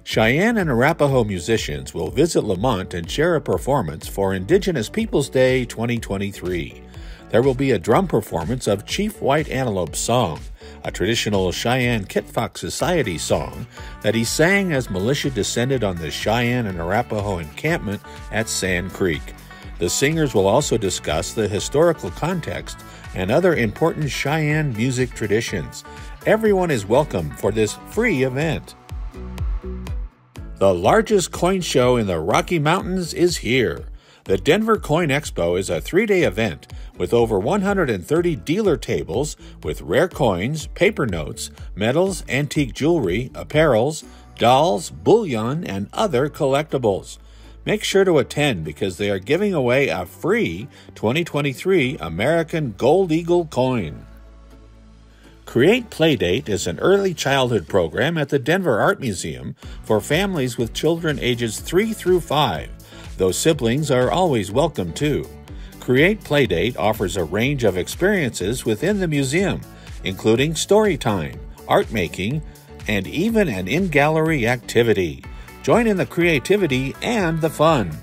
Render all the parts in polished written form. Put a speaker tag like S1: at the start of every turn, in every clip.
S1: Cheyenne and Arapaho musicians will visit Lamont and share a performance for Indigenous Peoples Day 2023. There will be a drum performance of Chief White Antelope's song, a traditional Cheyenne Kitfox Society song that he sang as militia descended on the Cheyenne and Arapaho encampment at Sand Creek. The singers will also discuss the historical context and other important Cheyenne music traditions. Everyone is welcome for this free event. The largest coin show in the Rocky Mountains is here. The Denver Coin Expo is a 3-day event with over 130 dealer tables with rare coins, paper notes, metals, antique jewelry, apparels, dolls, bullion, and other collectibles. Make sure to attend because they are giving away a free 2023 American Gold Eagle coin. Create Playdate is an early childhood program at the Denver Art Museum for families with children ages 3 through 5. Those siblings are always welcome too. Create Playdate offers a range of experiences within the museum, including story time, art making, and even an in-gallery activity. Join in the creativity and the fun.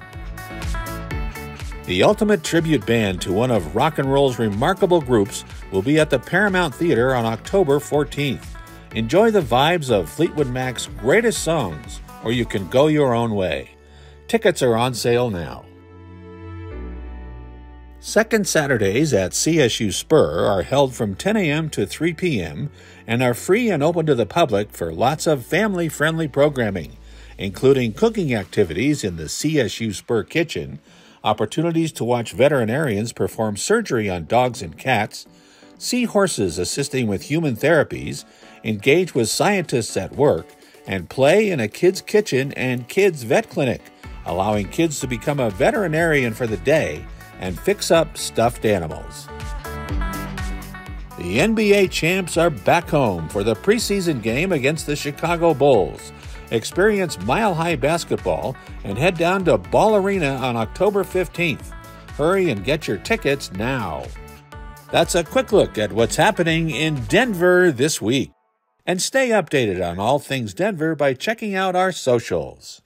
S1: The ultimate tribute band to one of rock and roll's remarkable groups will be at the Paramount Theater on October 14th. Enjoy the vibes of Fleetwood Mac's greatest songs, or you can go your own way. Tickets are on sale now. Second Saturdays at CSU Spur are held from 10 a.m. to 3 p.m. and are free and open to the public for lots of family-friendly programming, including cooking activities in the CSU Spur kitchen, opportunities to watch veterinarians perform surgery on dogs and cats, see horses assisting with human therapies, engage with scientists at work, and play in a kids' kitchen and kids' vet clinic, allowing kids to become a veterinarian for the day and fix up stuffed animals. The NBA champs are back home for the preseason game against the Chicago Bulls. Experience mile-high basketball and head down to Ball Arena on October 15th. Hurry and get your tickets now. That's a quick look at what's happening in Denver this week. And stay updated on all things Denver by checking out our socials.